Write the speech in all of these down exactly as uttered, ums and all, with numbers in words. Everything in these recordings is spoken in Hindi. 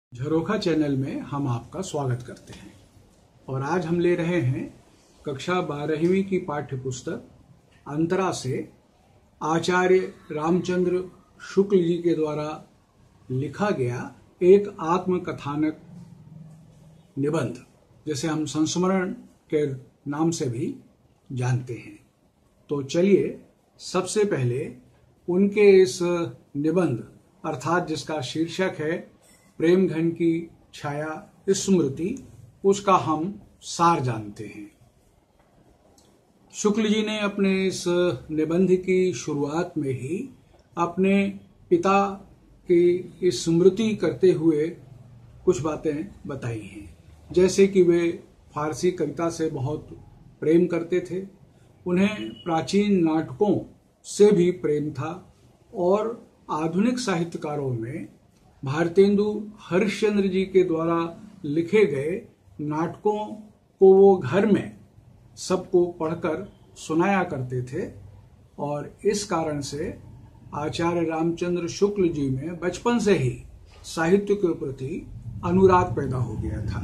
झरोखा चैनल में हम आपका स्वागत करते हैं और आज हम ले रहे हैं कक्षा बारहवीं की पाठ्य पुस्तक अंतरा से आचार्य रामचंद्र शुक्ल जी के द्वारा लिखा गया एक आत्मकथानक निबंध, जिसे हम संस्मरण के नाम से भी जानते हैं। तो चलिए सबसे पहले उनके इस निबंध अर्थात जिसका शीर्षक है प्रेमघन की छाया स्मृति, उसका हम सार जानते हैं। शुक्ल जी ने अपने इस निबंध की शुरुआत में ही अपने पिता की स्मृति करते हुए कुछ बातें बताई हैं, जैसे कि वे फारसी कविता से बहुत प्रेम करते थे, उन्हें प्राचीन नाटकों से भी प्रेम था और आधुनिक साहित्यकारों में भारतेंदु हरिश्चंद्र जी के द्वारा लिखे गए नाटकों को वो घर में सबको पढ़कर सुनाया करते थे और इस कारण से आचार्य रामचंद्र शुक्ल जी में बचपन से ही साहित्य के प्रति अनुराग पैदा हो गया था।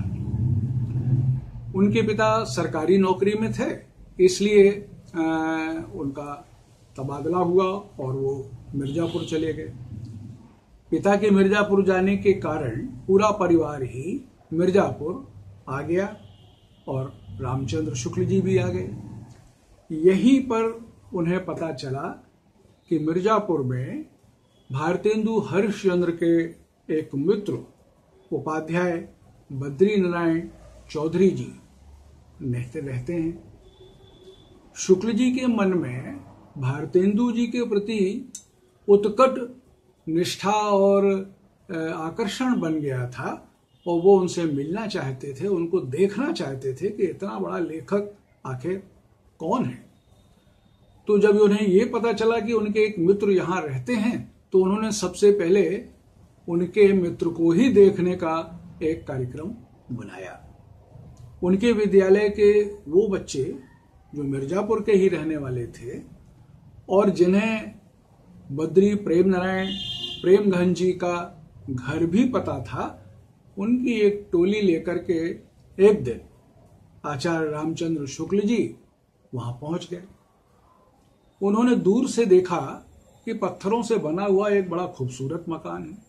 उनके पिता सरकारी नौकरी में थे, इसलिए आ, उनका तबादला हुआ और वो मिर्जापुर चले गए। पिता के मिर्जापुर जाने के कारण पूरा परिवार ही मिर्जापुर आ गया और रामचंद्र शुक्ल जी भी आ गए। यहीं पर उन्हें पता चला कि मिर्जापुर में भारतेंदु हरिश्चंद्र के एक मित्र उपाध्याय बद्री नारायण चौधरी जी रहते रहते हैं। शुक्ल जी के मन में भारतेंदु जी के प्रति उत्कट निष्ठा और आकर्षण बन गया था और वो उनसे मिलना चाहते थे, उनको देखना चाहते थे कि इतना बड़ा लेखक आखिर कौन है। तो जब उन्हें ये पता चला कि उनके एक मित्र यहाँ रहते हैं, तो उन्होंने सबसे पहले उनके मित्र को ही देखने का एक कार्यक्रम बनाया। उनके विद्यालय के वो बच्चे जो मिर्जापुर के ही रहने वाले थे और जिन्हें बद्री प्रेम नारायण प्रेमघन जी का घर भी पता था, उनकी एक टोली लेकर के एक दिन आचार्य रामचंद्र शुक्ल जी वहां पहुंच गए। उन्होंने दूर से देखा कि पत्थरों से बना हुआ एक बड़ा खूबसूरत मकान है।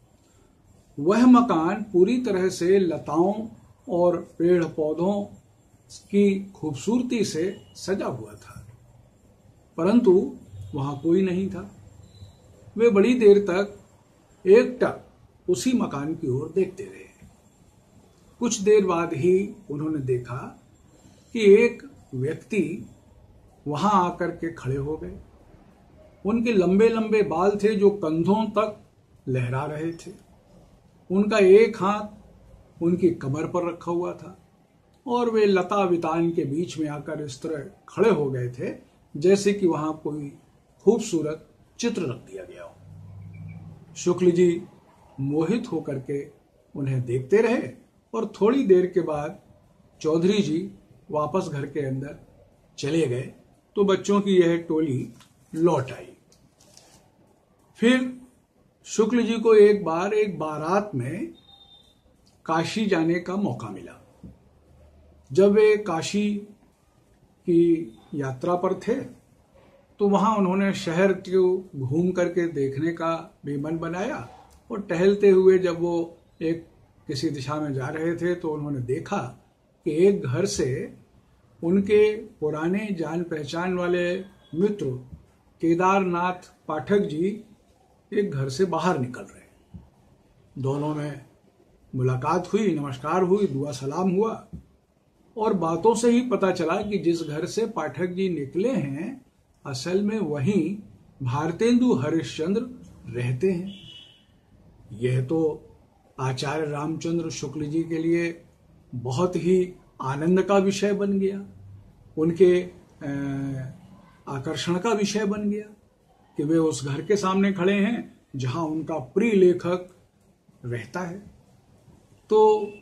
वह मकान पूरी तरह से लताओं और पेड़ पौधों की खूबसूरती से सजा हुआ था, परंतु वहां कोई नहीं था। वे बड़ी देर तक एकटक उसी मकान की ओर देखते रहे। कुछ देर बाद ही उन्होंने देखा कि एक व्यक्ति वहां आकर के खड़े हो गए। उनके लंबे लंबे बाल थे जो कंधों तक लहरा रहे थे। उनका एक हाथ उनकी कमर पर रखा हुआ था और वे लता वितान के बीच में आकर इस तरह खड़े हो गए थे जैसे कि वहां कोई खूबसूरत चित्र रख दिया गया हो। शुक्ल जी मोहित होकर के उन्हें देखते रहे और थोड़ी देर के बाद चौधरी जी वापस घर के अंदर चले गए तो बच्चों की यह टोली लौट आई। फिर शुक्ल जी को एक बार एक बारात में काशी जाने का मौका मिला। जब वे काशी की यात्रा पर थे तो वहां उन्होंने शहर को घूम करके देखने का भी मन बनाया और टहलते हुए जब वो एक किसी दिशा में जा रहे थे तो उन्होंने देखा कि एक घर से उनके पुराने जान पहचान वाले मित्र केदारनाथ पाठक जी एक घर से बाहर निकल रहे। दोनों में मुलाकात हुई, नमस्कार हुई, दुआ सलाम हुआ और बातों से ही पता चला कि जिस घर से पाठक जी निकले हैं असल में वहीं भारतेंदु हरिश्चंद्र रहते हैं। यह तो आचार्य रामचंद्र शुक्ल जी के लिए बहुत ही आनंद का विषय बन गया, उनके आकर्षण का विषय बन गया कि वे उस घर के सामने खड़े हैं जहां उनका प्रिय लेखक रहता है। तो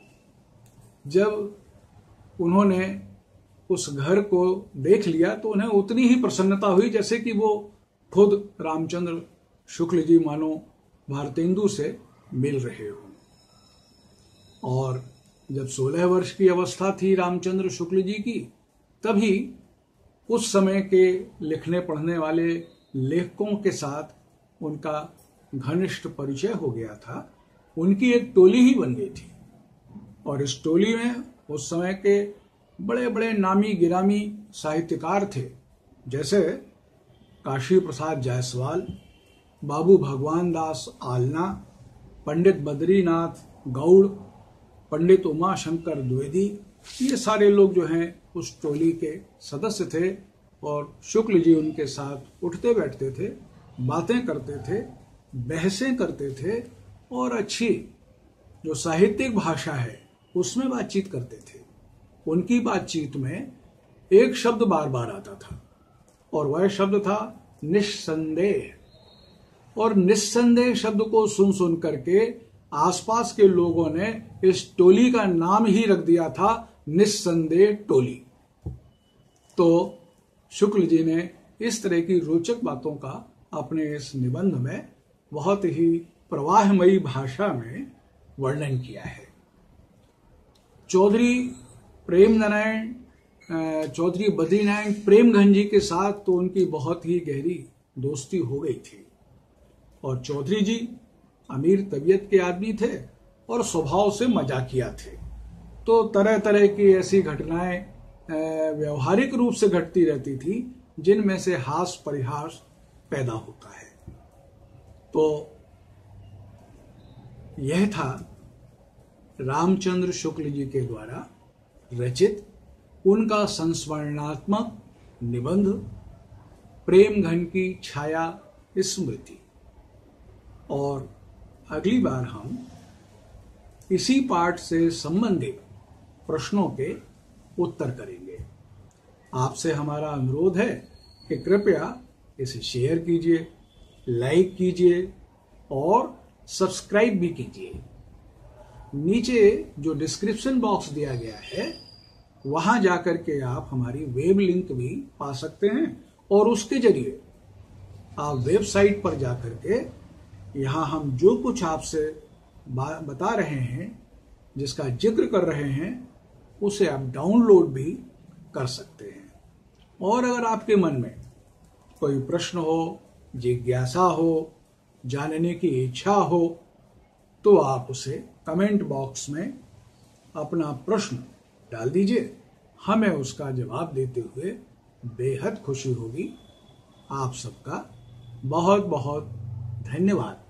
जब उन्होंने उस घर को देख लिया तो उन्हें उतनी ही प्रसन्नता हुई जैसे कि वो खुद रामचंद्र शुक्ल जी मानो भारतेंदु से मिल रहे हो। और जब सोलह वर्ष की अवस्था थी रामचंद्र शुक्ल जी की, तभी उस समय के लिखने पढ़ने वाले लेखकों के साथ उनका घनिष्ठ परिचय हो गया था। उनकी एक टोली ही बन गई थी और इस टोली में उस समय के बड़े बड़े नामी गिरामी साहित्यकार थे, जैसे काशी प्रसाद जायसवाल, बाबू भगवान दास आलना, पंडित बद्रीनाथ गौड़, पंडित उमा शंकर द्विवेदी। ये सारे लोग जो हैं उस टोली के सदस्य थे और शुक्ल जी उनके साथ उठते बैठते थे, बातें करते थे, बहसें करते थे और अच्छी जो साहित्यिक भाषा है उसमें बातचीत करते थे। उनकी बातचीत में एक शब्द बार बार आता था और वह शब्द था निस्संदेह। और निस्संदेह शब्द को सुन सुन करके आसपास के लोगों ने इस टोली का नाम ही रख दिया था निस्संदेह टोली। तो शुक्ल जी ने इस तरह की रोचक बातों का अपने इस निबंध में बहुत ही प्रवाहमयी भाषा में वर्णन किया है। चौधरी प्रेमनारायण चौधरी बद्रीनारायण प्रेमघन जी के साथ तो उनकी बहुत ही गहरी दोस्ती हो गई थी और चौधरी जी अमीर तबीयत के आदमी थे और स्वभाव से मजाकिया थे। तो तरह तरह की ऐसी घटनाएं व्यवहारिक रूप से घटती रहती थी जिनमें से हास परिहास पैदा होता है। तो यह था रामचंद्र शुक्ल जी के द्वारा रचित उनका संस्मरणात्मक निबंध प्रेमघन की छाया स्मृति। और अगली बार हम इसी पाठ से संबंधित प्रश्नों के उत्तर करेंगे। आपसे हमारा अनुरोध है कि कृपया इसे शेयर कीजिए, लाइक कीजिए और सब्सक्राइब भी कीजिए। नीचे जो डिस्क्रिप्शन बॉक्स दिया गया है वहां जाकर के आप हमारी वेब लिंक भी पा सकते हैं और उसके जरिए आप वेबसाइट पर जाकर के यहाँ हम जो कुछ आपसे बता रहे हैं, जिसका जिक्र कर रहे हैं, उसे आप डाउनलोड भी कर सकते हैं। और अगर आपके मन में कोई प्रश्न हो, जिज्ञासा हो, जानने की इच्छा हो, तो आप उसे कमेंट बॉक्स में अपना प्रश्न डाल दीजिए। हमें उसका जवाब देते हुए बेहद खुशी होगी। आप सबका बहुत बहुत धन्यवाद।